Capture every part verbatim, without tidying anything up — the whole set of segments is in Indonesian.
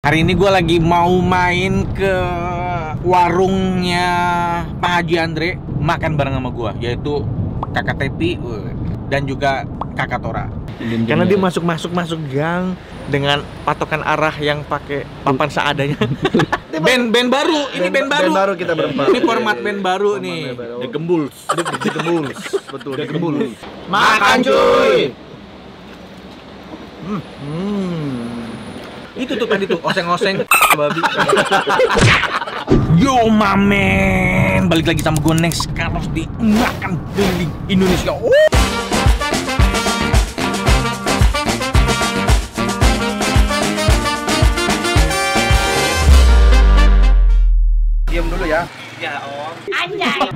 Hari ini gue lagi mau main ke warungnya Pak Haji Andre, makan bareng sama gue, yaitu Kakak Tepi dan juga Kakak Tora. Karena dia masuk-masuk masuk gang dengan patokan arah yang pakai papan seadanya. band band baru, ini band, band baru. Band baru kita berempat. Ini format band baru format nih. The Gembuls. The Gembuls. Betul, The Gembuls. Makan cuy. Hmm. Hmm. Itu tuh tadi tuh oseng-oseng babi. Yo mamen, balik lagi sama gue Next Carlos di Makan Keliling Indonesia. Oh. Diam dulu ya. Ya om. Anjay.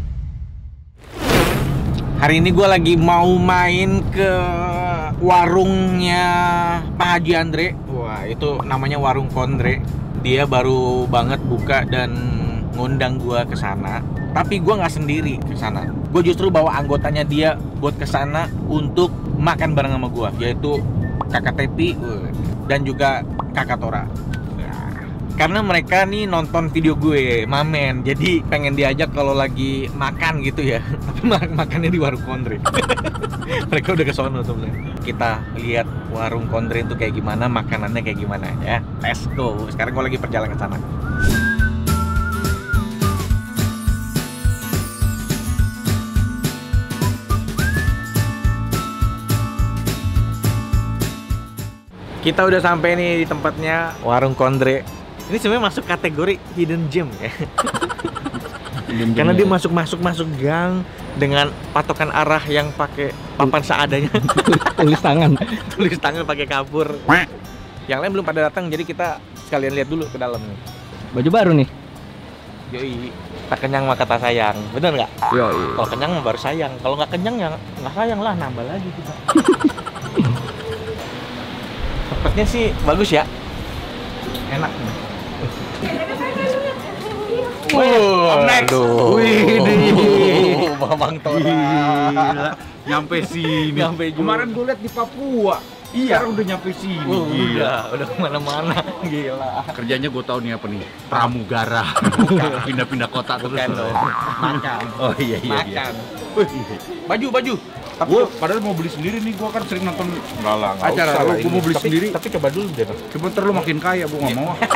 Hari ini gue lagi mau main ke warungnya Pak Haji Andre. Wah, itu namanya Warung Kondre. Dia baru banget buka dan ngundang gue ke sana. Tapi gue nggak sendiri ke sana. Gue justru bawa anggotanya dia buat ke sana untuk makan bareng sama gue, yaitu Kakak Tepi dan juga Kakak Tora. Karena mereka nih nonton video gue, mamen, jadi pengen diajak kalau lagi makan gitu ya. Tapi mak makannya di warung Kondre. Mereka udah ke sono tuh. Kita lihat warung Kondre itu kayak gimana, makanannya kayak gimana ya. Let's go. Sekarang gue lagi perjalanan ke sana. Kita udah sampai nih di tempatnya warung Kondre. Ini sebenarnya masuk kategori hidden gem ya. Karena dia masuk-masuk masuk gang dengan patokan arah yang pakai papan seadanya. Tulis tangan. Tulis tangan pakai kapur. Yang lain belum pada datang, jadi kita sekalian lihat dulu ke dalam nih. Baju baru nih. Yoi, tak kenyang mah kata sayang, bener nggak? Yoi. Kalau kenyang mah baru sayang, kalau nggak kenyang ya nggak sayang lah, nambah lagi kita. Tempatnya sih bagus ya, enak nih. Oh, next. Wih, Bang Tora. Gila. Nyampe sini. Nyampe juga. Kemarin gue liat di Papua. Iya. Sekarang udah nyampe sini. Oh, Gila. udah, udah kemana-mana. Gila. Kerjanya gue tahu nih apa nih? Pramugara. Pindah-pindah kota terus. Bukan dong. Makan. Oh iya iya. Makan. Iya. Wih, Baju, baju. Tapi gue padahal mau beli sendiri nih, gue kan sering nonton Enggak lah, enggak acara usah lu, lah gue ini. mau beli Tapi- sendiri. Tapi coba dulu deh. Cuma ntar lu makin kaya, gue nggak mau.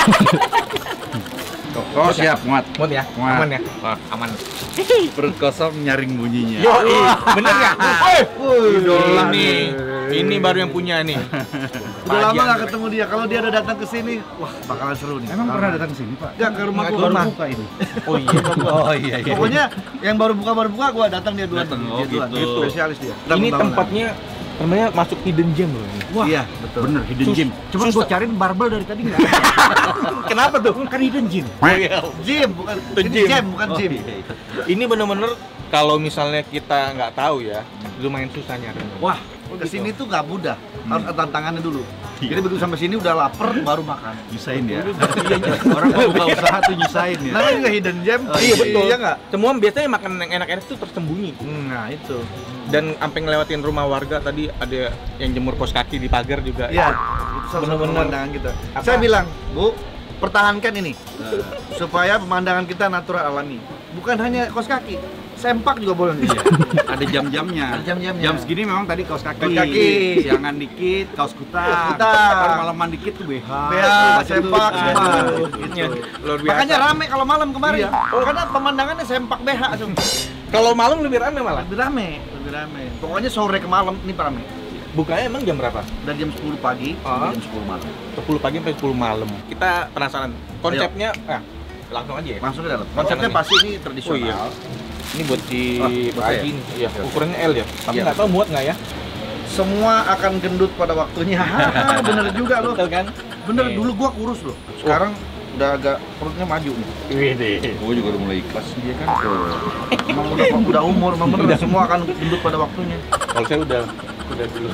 Oh siap, muat. Muat ya? Muat. Aman ya? Aman. Perut kosong nyaring bunyinya. Yo, bener nggak? Idola Ini, ini baru yang punya nih. Udah lama nggak ketemu dia. Kalau dia udah datang ke sini, wah bakalan seru nih. Emang pernah datang ke sini, Pak? Ya ke rumah gua baru rumah. buka ini. Oh iya. Oh iya iya. Pokoknya yang baru buka baru buka gua datang dia duluan. Datang, oh Dia duluan. gitu. Spesialis dia. Ini tempatnya namanya masuk hidden gem loh ini. Wah, iya, betul. Bener hidden Sus- gem. Coba susah. gua cariin barbel dari tadi nggak ada. Kenapa tuh? Kan hidden gem. Oh iya. Gym bukan Itu ini gym. gym bukan Oh, gym. iya, iya. Ini bener-bener kalau misalnya kita nggak tahu ya, lumayan susah nyarinya. Wah, ke sini tuh nggak mudah. Harus ada tantangannya dulu. Jadi begitu sampai sini udah lapar baru makan. Nyusahin ya. Orang mau buka usaha tuh nyusahin ya. Namanya juga hidden gem. Oh, iya betul. Iya nggak? Semua biasanya makan yang enak-enak tuh tersembunyi. Nah itu. Dan sampai ngelewatin rumah warga tadi ada yang jemur kaos kaki di pagar juga. Iya, itu salah satu Bener-bener. pemandangan kita. Apa? Saya bilang, Bu, pertahankan ini supaya pemandangan kita natural alami. Bukan hanya kaos kaki, sempak juga boleh nih. Ada jam-jamnya. Ada jam-jamnya. Jam segini memang tadi kaos kaki. Kaos kaki. Siangan dikit, kaos kutak. Kaos kutak. Kalau malaman dikit tuh B H. Ya, sempak, sempak. Gitu. Luar biasa. Makanya rame kalau malam kemarin. Iya. Oh, karena pemandangannya sempak B H tuh. Kalau malam lebih rame malah. Lebih rame, lebih rame. Pokoknya sore ke malam ini rame. Bukanya emang jam berapa? Dari jam sepuluh pagi Ah. sampai jam sepuluh malam. sepuluh pagi sampai sepuluh malam. Kita penasaran konsepnya, ah, langsung aja ya. Langsung ke dalam. Konsepnya Konsepnya nih. pasti ini Oh tradisional. iya. Ini buat di Oh, buat bahaya. ini, iya. Ukurannya L ya. Tapi Iya. nggak tahu muat nggak ya? Semua akan gendut pada waktunya. Bener juga loh. Betul kan? Bener, Nih. dulu gua kurus loh. Sekarang udah agak perutnya maju nih. Wih, Gue juga udah mulai ikhlas dia kan. Emang udah, udah umur, emang bener semua akan gendut pada waktunya. kalau saya udah udah dulu.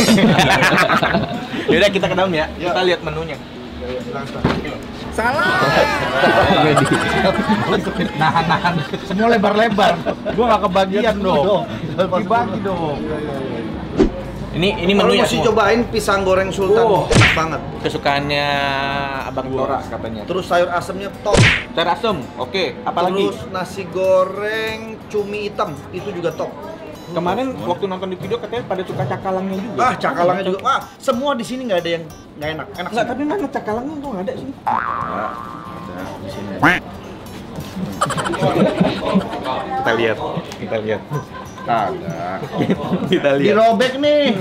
Yaudah kita ke dalam ya. Ya. Kita lihat menunya. Salah. Nahan-nahan. Semua lebar-lebar. Gua nggak kebagian dong. Dibagi dong. Ini ini Kalau menunya mesti semua. cobain pisang goreng sultan, Oh. enak banget. Kesukaannya Abang Tora katanya. Terus sayur asemnya top. Sayur asem, oke. Apalagi? Terus nasi goreng cumi hitam itu juga top. Kemarin waktu nonton di video katanya pada suka cakalangnya juga. Ah, cakalangnya juga. Wah, semua di sini nggak ada yang nggak enak. Enak Enggak, semua. tapi mana cakalangnya tuh nggak ada sih. Ada di sini. Kita lihat, kita lihat. Ada. Kita Dirobek nih.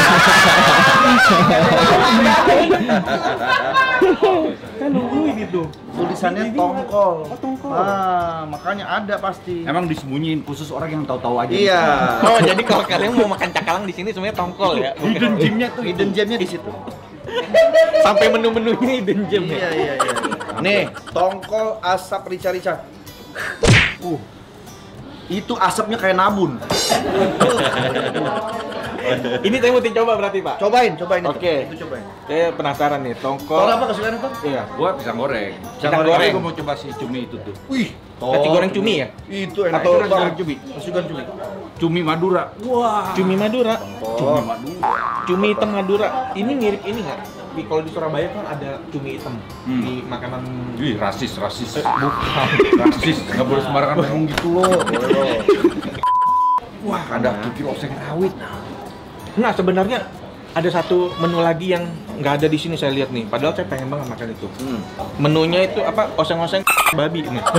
Kan nungguin itu. Tulisannya tongkol. Oh, tongkol. Ah, makanya ada pasti. Emang disembunyiin khusus orang yang tahu-tahu aja. Iya. Oh, jadi kalau kalian mau makan cakalang di sini semuanya tongkol ya. Hidden gemnya tuh, hidden gemnya di situ. Sampai menu-menunya hidden gem Iya, ya. iya, iya. Nih, tongkol asap rica-rica. Uh. Itu asapnya kayak nabun. Ini saya mau coba berarti, Pak. Cobain, cobain itu. Oke. Itu cobain. Saya penasaran nih, tongkol. Tol apa kesukaan itu? Iya. Gua pisang goreng. Pisang goreng. Gua mau coba si cumi itu tuh. Wih, Nasi goreng cumi ya? Itu enak. Atau Itu nasi goreng Bang. cumi? Nasi goreng cumi. Cumi Madura. Wah. Cumi Madura. Cumi Madura. Cumi hitam Madura. Ini mirip ini nggak? Di kalau di Surabaya kan ada cumi hitam Hmm. di makanan. Wih, rasis, rasis. Eh, bukan. Rasis, nggak boleh sembarangan ngomong gitu loh. Boleh loh. Wah, ada kikil oseng rawit. Nah, sebenarnya ada satu menu lagi yang nggak ada di sini saya lihat nih. Padahal saya pengen banget makan itu. Hmm. Menunya itu apa? Oseng-oseng babi ini.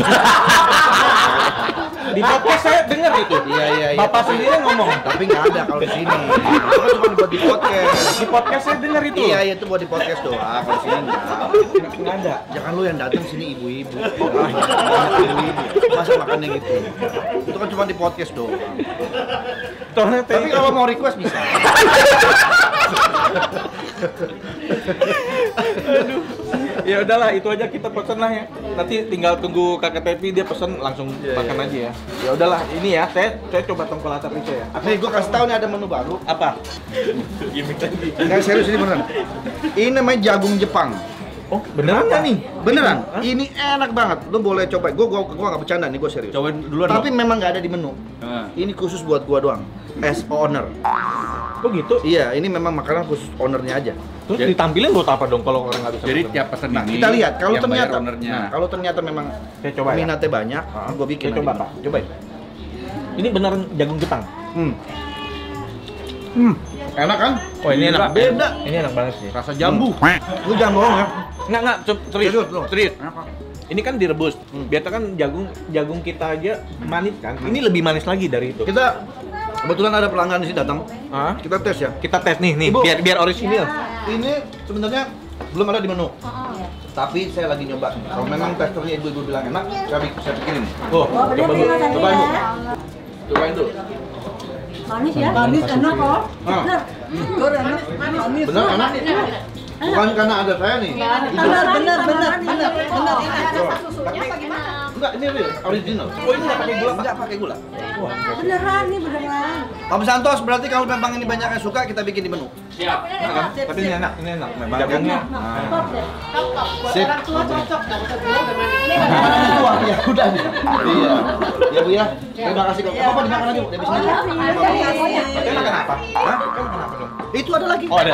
Di podcast saya dengar itu. Iya, iya, iya. Bapak sendiri ngomong. Tapi nggak ada kalau di sini. Itu kan cuma dibuat di podcast. Di podcast saya dengar itu. Iya, iya, itu buat di podcast doang. Kalau di sini nggak. Nggak ada. Jangan lu yang datang sini ibu-ibu. Banyak ibu-ibu. Masa makan yang gitu? Itu kan cuma di podcast doang. Soalnya Tapi kalau mau request bisa. Ya udahlah, itu aja kita pesen lah ya. Nanti tinggal tunggu Kakak Tepi dia pesen langsung Iya, makan iya. aja ya. Ya udahlah, ini ya. Saya saya coba tongkol asap rica ya. Nih, gue kasih tahu nih ada menu baru. Apa? Gimik tadi. Nggak serius ini beneran. Ini namanya jagung Jepang. Oh, beneran nggak nih? Beneran. Hah? Ini enak banget. Lu boleh coba. Gue gua gua nggak bercanda nih, gue serius. Cobain duluan. Tapi dong. memang nggak ada di menu. Nah. Ini khusus buat gua doang. As owner. Kok gitu? Iya, ini memang makanan khusus ownernya aja. Terus Jadi- ditampilin buat apa dong kalau orang nggak bisa Jadi pesen? tiap pesan Nah, ini kita lihat kalau yang bayar ternyata ownernya. nah, kalau ternyata memang Saya coba ya. minatnya banyak, Ah, gua bikin saya coba, aja. Pak. Cobain. Ini beneran jagung Jepang. Hmm. Hmm. Enak kan? Oh, ini enak. Beda. Ini enak banget sih. Rasa jambu. Lu jangan bohong ya. Nggak, nggak, se- serius, Serius, loh. serius. Kenapa? Ini kan direbus. Hmm. Biasa kan jagung jagung kita aja manis kan. Ini lebih manis lagi dari itu. Kita kebetulan ada pelanggan di sini datang. Hah? Kita tes ya. Kita tes nih, nih, Ibu. biar biar orisinil. Ini sebenarnya belum ada di menu. Tapi saya lagi nyoba. Kalau memang teksturnya ibu-ibu bilang enak, saya, bi- saya pikirin. Oh, coba dulu. Coba dulu. Cobain dulu. Manis ya? Manis enak kok. Ah. Bener. Bener enak. Manis. Bener enak? Bukan karena ada saya nih. Bener, bener, bener, bener, bener. Susunya apa gimana? Enggak, ini real, original. Oh, ini nggak pakai gula, Pak? Enggak pakai gula. Beneran nih, beneran. Om Santos, berarti kalau memang ini banyak yang suka, kita bikin di menu. Siap. Nah, kan? Tapi ini enak, ini enak. Jagungnya. Sip. Wah, ya udah nih. Iya. Ya Bu ya. Terima kasih kok. Apa dimakan lagi, Bu? Di habis ini. Tapi makan apa? Hah? Kan makan apa dong? Itu ada lagi. Oh, ada.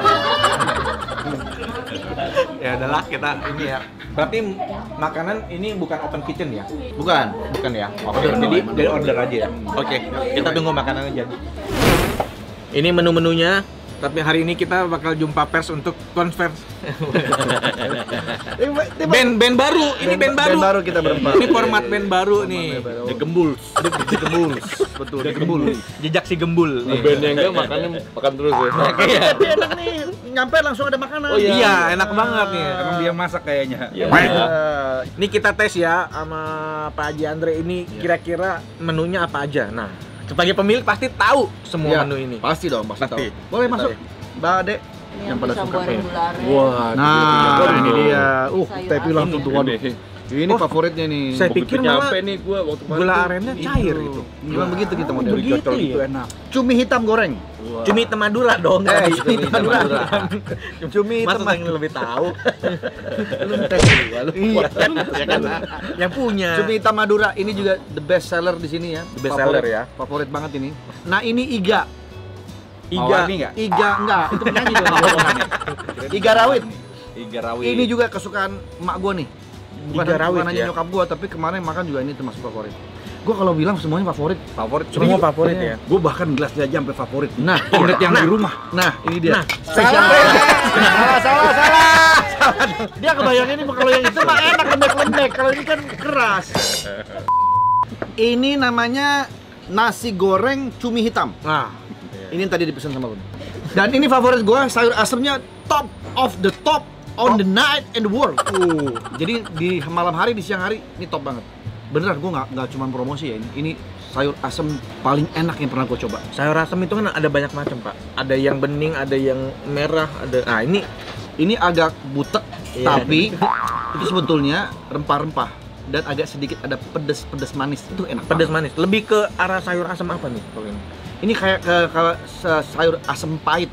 Ya adalah kita ini ya. Berarti makanan ini bukan open kitchen ya? Bukan. Bukan ya? Oke, jadi dari order aja ya. Oke, kita tunggu makanannya jadi. Ini menu-menunya, tapi hari ini kita bakal jumpa pers untuk konversi. Band band baru, ini band baru. Band baru kita berempat. Ini format band baru nih. The Gembul. The Gembul. Betul, The Gembul. Jejak si gembul. nih. Bandnya enggak makannya makan terus ya. Iya. Tapi enak nih. Nyampe langsung ada makanan. Oh iya, enak banget nih. Emang dia masak kayaknya. Iya. Eh, Ini kita tes ya sama Pak Haji Andre ini kira-kira menunya apa aja. Nah, sebagai pemilik pasti tahu semua Iya, menu ini. Pasti dong, pasti, Pasti. tahu. Boleh masuk. Mbak Ade yang pada suka. Wah, Nah, ini dia. Uh, Sayur tapi asam. langsung tuh waduh. Ini Oh, favoritnya nih. saya begitu pikir nyampe malah nih gua waktu kemarin gula tuh, arennya cair itu. Memang begitu kita model. Begitu Cocok ya? itu enak. Cumi hitam goreng. Cumi hitam Madura dong. Eh, nggak cumi hitam Madura. Cumi Masa hitam saya yang lebih tahu? Lu tes dulu. Lu. Iya. Ya kan? Yang punya. Cumi hitam Madura ini juga the best seller di sini ya. The best seller Favorit- ya. Favorit banget ini. Nah, ini iga. Iga. Mawani nggak? Iga enggak, itu penyanyi dong. Iga rawit. Iga rawit. Ini juga kesukaan emak gua nih. Bukan Iga rawit, bukan hanya ya? nyokap gua, tapi kemarin makan juga ini termasuk favorit. Gua kalau bilang semuanya favorit. Favorit. Semua favorit ya. Gue bahkan gelasnya aja sampai favorit. Nah, Favorit yang di rumah. Nah, ini dia. Nah, Spesial. Salah, salah, salah. Dia kebayang ini kalau yang itu mah enak lembek-lembek. Kalau ini kan keras. Ini namanya nasi goreng cumi hitam. Nah, Ini yang tadi dipesan sama gue. Dan ini favorit gue, sayur asemnya top of the top on the night in the world. Uh, jadi di malam hari, di siang hari, ini top banget. Beneran, gue nggak nggak cuma promosi ya. Ini, ini sayur asem paling enak yang pernah gue coba. sayur asam itu kan ada banyak macam, Pak. Ada yang bening, ada yang merah, ada. Nah, ini Ini agak butek, Iya. tapi itu sebetulnya rempah-rempah dan agak sedikit ada pedes-pedes manis. Itu enak. pedas banget. manis. Lebih ke arah sayur asam apa nih kalau ini? Ini kayak ke, kalau se- sayur asem pahit.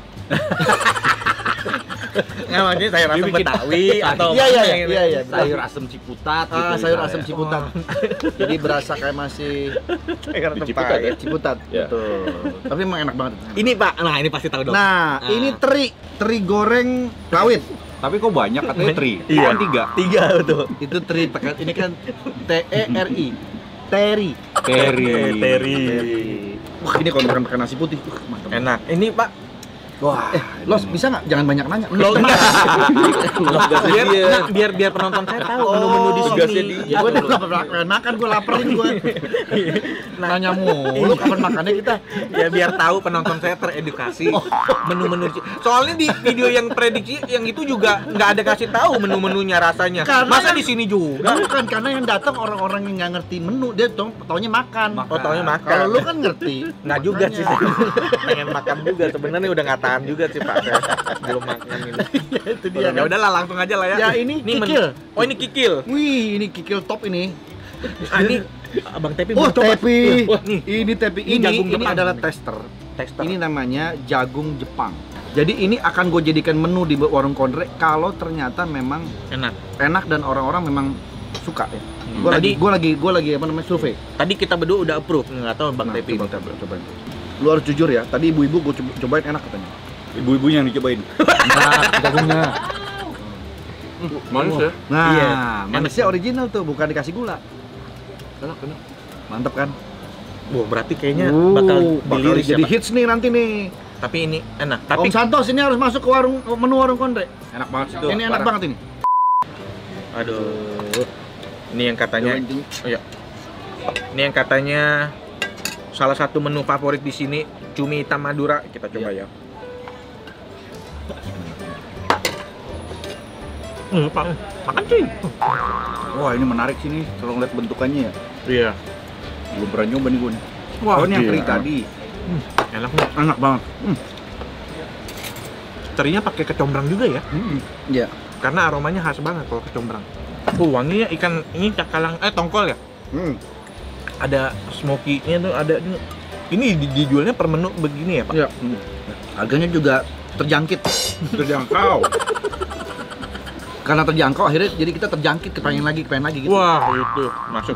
Nggak, maksudnya sayur asam Dibikin- Betawi atau Iya, iya, mana iya, gitu. iya, iya. Sayur asem ciputat gitu. Ah, sayur misalnya. asem ciputat. Jadi berasa kayak masih Sayur asam Ciputat pahit. ya? ciputat. Ya. Betul. Tapi emang enak banget. Ini, Pak. Nah, ini pasti tahu dong. Nah, Ah. ini teri, teri goreng rawit. Tapi kok banyak katanya tri? Iya. Kan tiga. Tiga betul. Itu teri pakai ini kan T E R I. Teri. Teri. Teri. Wah, ini kalau makan pakai nasi putih. Uh, mantap. Enak. Ini, Pak. Wah, eh, Los bisa nggak? Jangan banyak nanya. Lo enggak. biar, dia. enggak, biar biar penonton saya tahu menu-menu di tugasnya sini. dia. Gue udah kapan makan, gue lapar nih gue. Nanya mulu kapan makannya kita. Ya biar tahu penonton saya teredukasi menu-menu di- soalnya di video yang prediksi yang itu juga nggak ada kasih tahu menu-menunya rasanya. Karena Masa yang- di sini juga? Bukan, karena yang datang orang-orang yang nggak ngerti menu, dia tau taunya makan. Oh, taunya makan. Kalau lu kan ngerti. Nggak juga sih. makanya. Pengen makan juga sebenarnya udah nggak tahan juga sih Pak. Saya belum makan ini. Itu dia. Ya udahlah langsung aja lah ya. Ya, ini men- kikil. Oh ini kikil. Wih, ini kikil top ini. Ah, ini Abang Tepi Oh, belum coba. tepi. Wah, nih. Ini tepi Ini ini, jagung ini Jepang. adalah tester. Tester. Ini namanya jagung Jepang. Jadi ini akan gue jadikan menu di warung kondre kalau ternyata memang enak. enak dan orang-orang memang suka ya. Gue Tadi- lagi, gue lagi, gue lagi apa namanya survei. Tadi kita berdua udah approve. Nggak tahu Bang Nah, Tepi. coba, coba, coba. Lu harus jujur ya. Tadi ibu-ibu gue cobain enak katanya. Ibu-ibu yang dicobain. Nah, jagungnya. Manis ya? Nah, Iya, manisnya original tuh, bukan dikasih gula. Enak, enak. Mantap kan? Wah, berarti kayaknya Uh, bakal bakal diliris ya, jadi Pak. hits nih nanti nih. Tapi ini enak. Om Tapi Santos ini harus masuk ke warung menu warung kondre. Enak banget sih. Ini enak banget ini. aduh. Ini yang katanya Cobain ini. oh, iya. Ini yang katanya salah satu menu favorit di sini cumi hitam Madura. Kita coba ya. Hmm, Pak. Makan cuy. Wah, ini menarik sih nih kalau ngeliat bentukannya ya. Iya. Belum pernah nyoba nih gue nih. Wah, oh, ini yang iya. teri tadi. Enak nih. Enak banget. Hmm. Terinya pakai kecombrang juga ya. Iya. Karena aromanya khas banget kalau kecombrang. Uh, wanginya ikan ini cakalang eh tongkol ya. Hmm. Ada smoky-nya tuh ada ini. Ini di- dijualnya per menu begini ya, Pak? Iya. Harganya juga terjangkit. Terjangkau. Karena terjangkau akhirnya jadi kita terjangkit kepengen lagi, kepengen lagi gitu. Wah, itu masuk.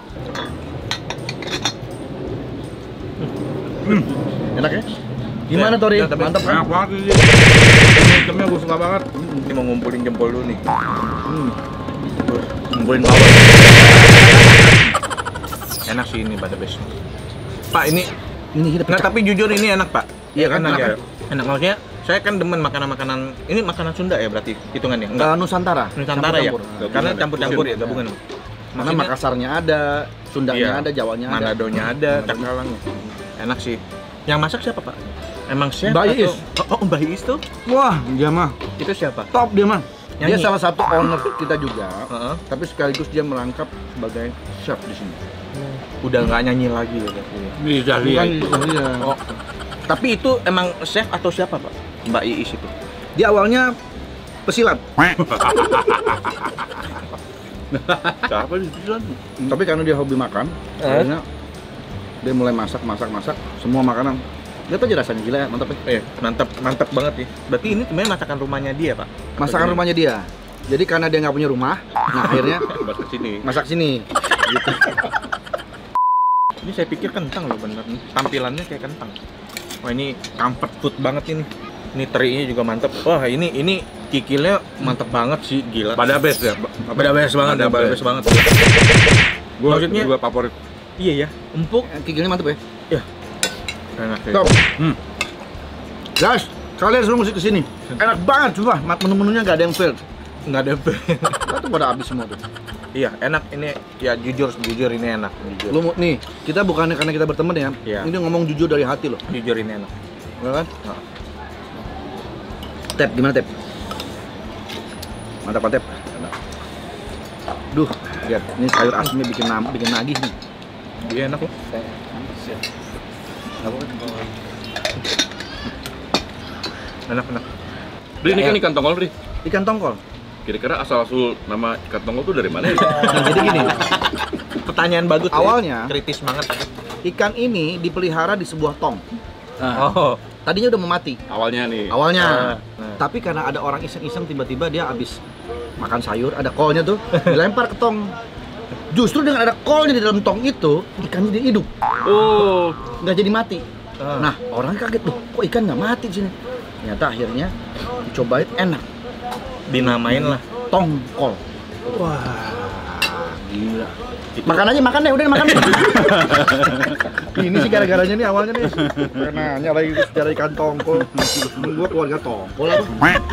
Enak ya? Gimana Ya, Tori? ya, tapi Mantap kan? Enak banget sih. Hitamnya gue suka banget. Ini mau ngumpulin jempol dulu nih. Hmm. Ngumpulin bawah. Enak sih ini pada best. Pak, ini Ini kita nggak tapi jujur ini enak, Pak. Iya kan, enak enak ya. kan? Enak maksudnya saya kan demen makanan-makanan ini makanan Sunda ya berarti hitungannya. ke Enggak. Nusantara. Nusantara ya. Campur-campur. Karena Gabungan. campur-campur ya gabungan. Karena Maksudnya Makassarnya ada, Sundanya Iya. ada, Jawanya ada. Manadonya ada, Cakalang. Enak sih. Yang masak siapa, Pak? Emang chef Mbak atau Iis. Oh, oh, Mbak Iis tuh? Wah, dia mah Itu siapa? top dia mah. Dia Nyanyi? salah satu owner kita juga. Heeh. Tapi sekaligus dia merangkap sebagai chef di sini. Udah nggak nyanyi lagi ya berarti. Bisa Bukan, lihat. iya. Oh. Tapi itu emang chef atau siapa, Pak? Mbak Iis itu. Dia awalnya pesilat. Siapa di situ? Tapi karena dia hobi makan, Eh? akhirnya dia mulai masak, masak, masak semua makanan. Lihat aja rasanya gila ya, mantap ya. Eh, mantap, mantap banget nih. Berarti ini sebenarnya masakan rumahnya dia, Pak? Atau Masakan gimana? rumahnya dia. Jadi karena dia nggak punya rumah, nah akhirnya Masak sini. masak sini. Ini saya pikir kentang loh bener nih. Tampilannya kayak kentang. Wah ini comfort food banget ini. Ini terinya juga mantep. Wah ini ini kikilnya mantep banget sih, gila. Pada best ya. Pada best banget, Pada pada best. best banget. Gua Maksudnya- gua favorit. Iya ya, empuk. Eh, Kikilnya mantep ya. Enak sih. Top. Hmm. Guys, kalian semua mesti kesini. Enak banget, sumpah. Menu-menunya nggak ada yang fail. Nggak ada. Itu pada habis semua tuh. Iya, enak ini. Ya jujur, jujur ini enak. Jujur, Lu mau- nih, kita bukannya karena kita berteman ya. Iya. Ini ngomong jujur dari hati loh. jujur ini enak. Bener kan? Nah. Tep, gimana Tep? Mantap Pak Tep. Duh, lihat ini sayur asemnya bikin nam, bikin nagih nih. Iya enak loh. Enak enak. Bri, ini kan ikan tongkol, Bri. Ikan tongkol. Kira-kira asal-usul nama ikan tongkol tuh dari mana ya? Nah, jadi gini, Pertanyaan bagus. Awalnya- ya. kritis banget. ikan ini dipelihara di sebuah tong. Oh. Tadinya udah mau mati. Awalnya nih. Awalnya. Ah, nah. Tapi karena ada orang iseng-iseng tiba-tiba dia habis makan sayur, ada kolnya tuh, dilempar ke tong. Justru dengan ada kolnya di dalam tong itu, ikannya jadi hidup. Oh, Nggak jadi mati. Ah. Nah, orang kaget tuh, kok ikan nggak mati di sini? Ternyata akhirnya dicobain enak, Dinamain lah. tongkol. Wah, gila. Makan aja, makan deh, udah makan deh. Ini sih gara-garanya nih awalnya nih. Karena nanya lagi sejarah ikan tongkol. Gua keluarga tongkol lah.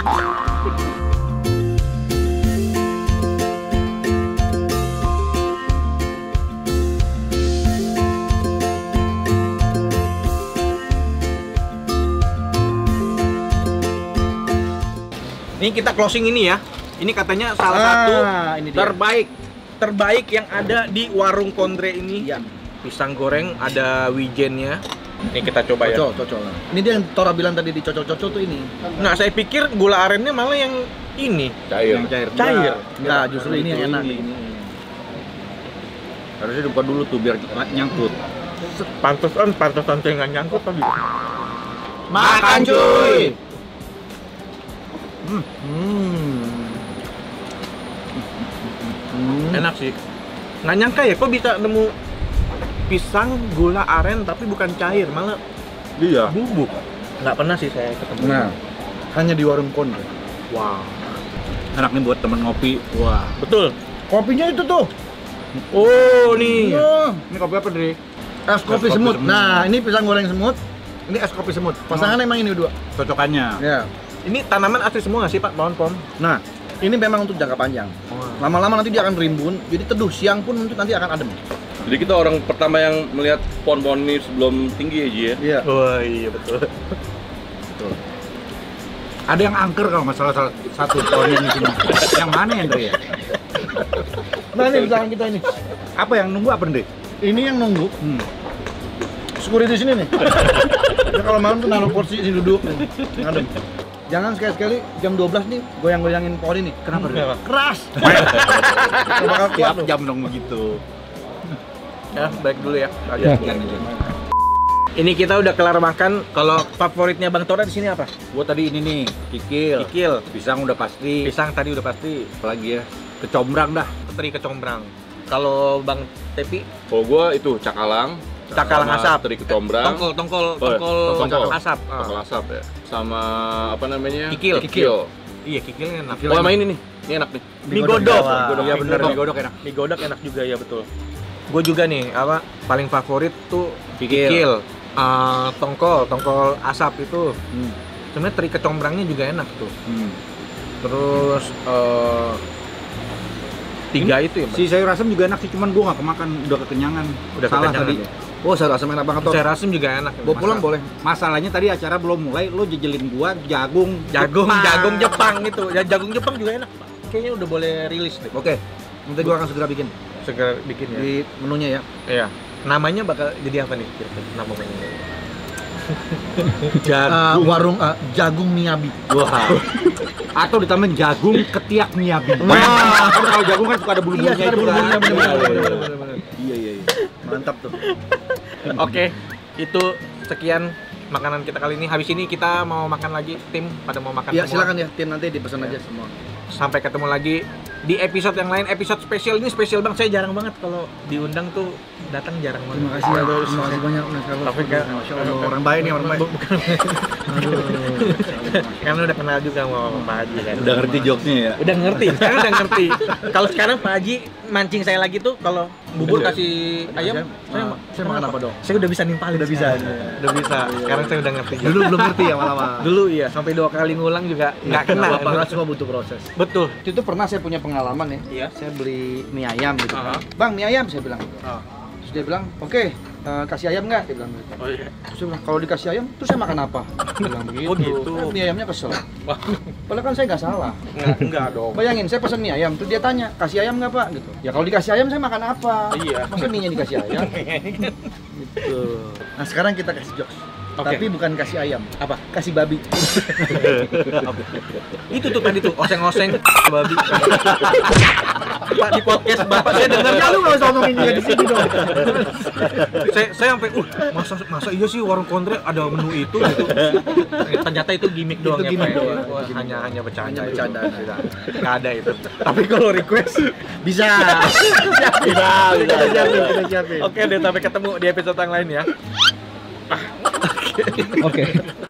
Ini kita closing ini ya. Ini katanya salah Ah, satu ini dia. terbaik terbaik yang ada di warung Kondre ini. Iya. Pisang goreng ada wijennya. Ini kita coba ya. Cocol, cocol. Ini dia yang Tora bilang tadi dicocol-cocol tuh ini. Nah, saya pikir gula arennya malah yang ini. cair. cair. Cair. Enggak, justru ini yang enak. Ini. Harusnya dibuka dulu tuh biar nyangkut. Pantesan, pantesan saya nggak nyangkut tadi. Makan cuy. Hmm. Hmm. Enak sih. Nggak nyangka ya, kok bisa nemu pisang gula aren tapi bukan cair, malah Iya. bubuk. Nggak pernah sih saya ketemu. Nah, hanya di warung Kondre. Wow. Enak nih buat temen ngopi. Wah. Betul. Kopinya itu tuh. Oh, nih. Iya. Ini kopi apa, Dri? Es kopi kopi semut. semut. Nah, ini pisang goreng semut. Ini es kopi semut. Pasangan emang ini dua. Cocokannya. Ya. Ini tanaman asli semua nggak sih, Pak? Pohon pom. Nah, ini memang untuk jangka panjang. Lama-lama nanti dia akan rimbun, jadi teduh siang pun nanti nanti akan adem. Jadi kita orang pertama yang melihat pohon-pohon ini sebelum tinggi ya, Ji ya. Iya. Oh iya betul. Ada yang angker kalau nggak salah salah satu pohonnya di sini. Yang mana ya, Dri ya? Nah, ini pisangan kita ini. Apa yang nunggu apa, Dri? Ini yang nunggu. Hmm. Security di sini nih. Dia kalau malam tuh naruh kursi di sini duduk nih. Ngadem. Jangan sekali-sekali jam dua belas nih goyang-goyangin pohon ini. Kenapa, Dri? Keras. Nggak bakal kuat Tiap loh. jam dong begitu. Ya, baik dulu ya. Ya. Ini kita udah kelar makan. Kalau favoritnya Bang Tora di sini apa? Gua tadi ini nih, kikil. Kikil. Pisang udah pasti. Pisang tadi udah pasti. Apalagi ya? Kecombrang dah. Teri kecombrang. Kalau Bang Tepi, Kalau gua itu cakalang, cakalang sama asap. teri kecombrang, Tongkol, tongkol, Oh, tongkol, tongkol. asap. Ah. tongkol asap ya. Sama apa namanya? Kikil. Kikil. Iya, kikilnya enak. Oh, sama ini nih. Ini enak nih. Mie godok. Jawa. Iya bener, Godok. mie godok enak. Mie godok enak juga ya betul. Gue juga nih, apa paling favorit tuh Kikil. kikil. Ah, tongkol, tongkol asap itu. Hmm. Sebenarnya teri kecombrangnya juga enak tuh. Hmm. Terus eh, tiga itu ya, Bang? Si sayur asam juga enak sih, cuman gua nggak kemakan, udah kekenyangan. Udah Salah kekenyangan tadi. ya? Oh, sayur asam enak banget tuh. Saya rasem juga enak. Bawa pulang boleh. Masalahnya tadi acara belum mulai, lo jejelin gua jagung, Jagung, Jepang. jagung Jepang itu. Ya jagung Jepang juga enak, Pak. Kayaknya udah boleh rilis deh. Oke. Nanti gua akan segera bikin Segera bikin ya. di menunya ya. Iya. Namanya bakal jadi apa nih kira-kira nama menunya? Eh, Jagung. warung eh, jagung miyabi. Wah. Atau ditambahin jagung ketiak miyabi. Wah. Kan kalau jagung kan suka ada bulu-bulunya Iya, suka ada itu bulu-bulunya, kan. bener-bener, Iya, iya, bener-bener, bener-bener. Iya, iya, iya. Mantap tuh. Oke, itu sekian makanan kita kali ini. Habis ini kita mau makan lagi, tim pada mau makan Iya, semua. silakan ya. Tim nanti dipesan aja semua. Sampai ketemu lagi di episode yang lain, episode spesial ini spesial banget. Saya jarang banget kalau diundang tuh datang jarang banget. Terima kasih ya, terima kasih banyak Mas Carlos. Tapi kan Masya Allah, orang baik nih, orang baik. Karena udah kenal juga sama Pak Haji kan. Udah ngerti jokesnya ya? Udah ngerti, sekarang udah ngerti. Kalau sekarang Pak Haji mancing saya lagi tuh kalau bubur kasih ayam, saya, Nah, saya makan apa dong? saya udah bisa nimpalin. Udah bisa, udah bisa. Sekarang saya udah ngerti. Dulu belum ngerti ya malah. Dulu iya, sampai dua kali ngulang juga nggak kena. Apa semua butuh proses. Betul. Itu pernah saya punya pengalaman ya. Iya. Saya beli mie ayam gitu. Aha. Bang, mie ayam saya bilang. Oh. Terus dia bilang, "Oke, eh, kasih ayam nggak?" Dia bilang gitu. Oh iya. Terus saya bilang, "Kalau dikasih ayam, terus saya makan apa?" Dia bilang begitu. Oh, gitu. Eh, mie ayamnya kesel. Wah, Padahal kan saya nggak salah. enggak, enggak dong. Bayangin, saya pesan mie ayam, terus dia tanya, "Kasih ayam nggak, Pak?" gitu. Ya kalau dikasih ayam saya makan apa? Iya. Masa mie-nya dikasih ayam? Gitu. Nah, sekarang kita kasih jokes. Oke. Tapi bukan kasih ayam. Apa? Kasih babi. Itu tuh tadi tuh oseng-oseng babi. Pak di podcast Bapak saya dengar Ya lu nggak usah ngomongin dia di sini dong. saya saya sampai uh masa masa iya sih warung kontre ada menu itu gitu. Ternyata itu gimmick doang Itu ya, gimmick Pak, ya. doang. Wah, hanya hanya bercanda. Hanya bercanda. itu. Tidak nggak ada itu. Tapi kalau request Bisa. bisa Kita siapin, kita siapin. Oke deh, sampai ketemu di episode yang lain ya. Oke.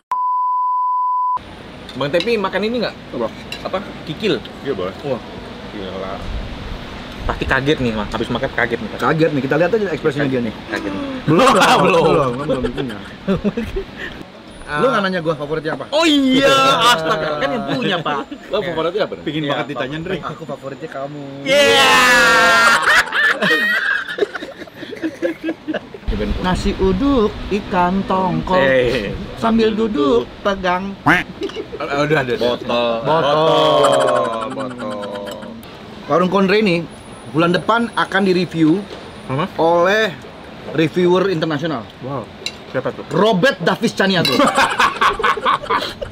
Bang Tepi makan ini nggak? Apa? Apa? Kikil. Iya boleh. Wah, Gila. pasti kaget nih, Mas. Habis makan kaget nih. Kaget nih, kita lihat aja ekspresinya dia nih. Kaget. Belum, belum. belum, belum punya. Lu nggak nanya gua favoritnya apa? Oh iya, astaga, kan yang punya, Pak. Lo favoritnya apa? Pingin Iya, banget ditanya, Ndre. Aku favoritnya kamu. Iya. Nasi uduk, ikan tongkol, Eh, sambil duduk pegang udah ada. Botol. botol. Botol. Warung Kondre ini bulan depan akan direview Hah? oleh reviewer internasional, Wow. Siapa tuh? Robert Davis Caniago.